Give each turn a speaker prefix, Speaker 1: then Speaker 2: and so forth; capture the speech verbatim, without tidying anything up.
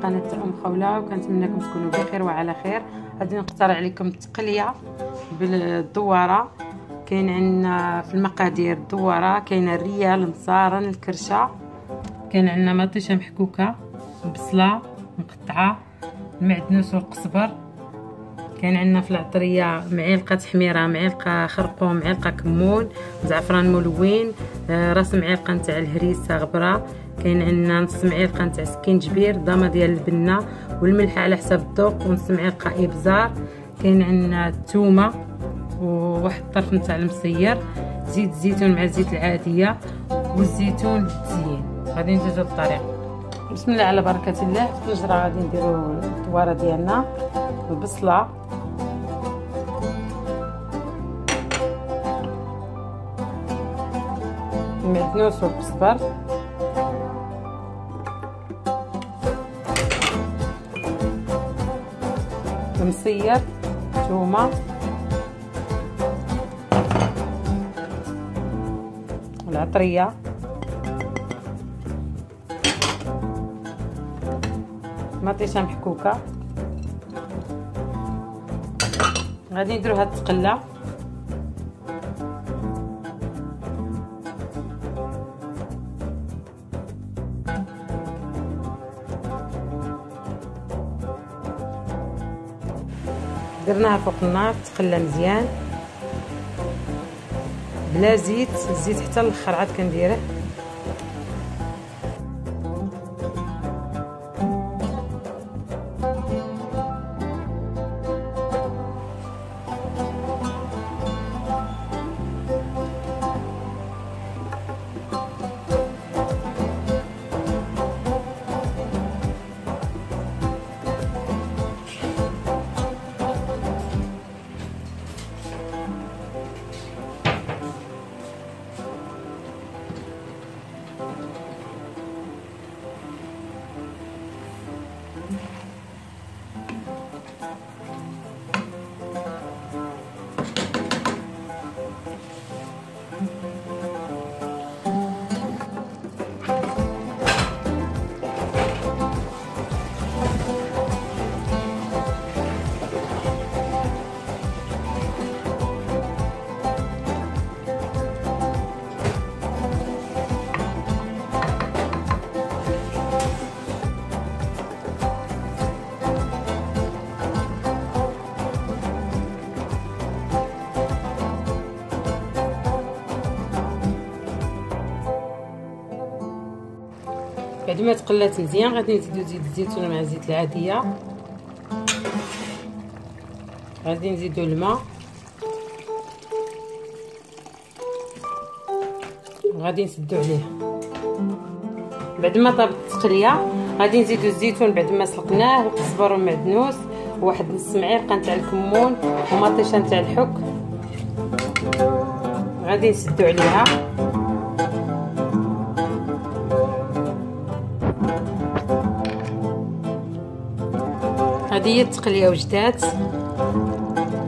Speaker 1: القناه تاع ام خوله، وكنتمنىكم تكونوا بخير وعلى خير. غادي نقترح عليكم التقليه بالدواره. كاين عندنا في المقادير الدواره، كاينه الريال، المصارن، الكرشه، كاين عندنا مطيشه محكوكه، البصله مقطعه، المعدنوس والقزبر، كاين عندنا في العطريه معلقه حميره، معلقه خرقوم، معلقه كمون، زعفران ملون، راس معلقه نتاع الهريسه غبره، كاين عندنا نص معلقه نتاع سكينجبير، ضامه ديال البنه، والملح على حسب الذوق، ونص معلقه ابزار، كاين عندنا الثومه وواحد الطرف نتاع المسير، زيت الزيتون مع الزيت العاديه، والزيتون للتزيين. غادي ندوزو للطريقه. بسم الله على بركه الله. في الطنجره غادي نديرو الدواره ديالنا، البصله، المعدنوس والقزبر، المسير، الثومه، العطريه، مطيشه محكوكه. غادي نديرو هاد التقله، درناها فوق النار تقلى مزيان بلا زيت، الزيت حتى الاخر عاد كنديره. بعد ما تقلات مزيان غادي نزيدو زيت الزيتون مع الزيت العاديه، غادي نزيدو الماء، وغادي نسدو عليها. بعد ما طابت التقليه غادي نزيدو الزيتون بعد ما سلقناه، والقزبر والمعدنوس، وواحد نص معلقه نتاع الكمون، ومطيشه نتاع الحك، غادي نسدو عليها. هذه هي التقليه وجدات.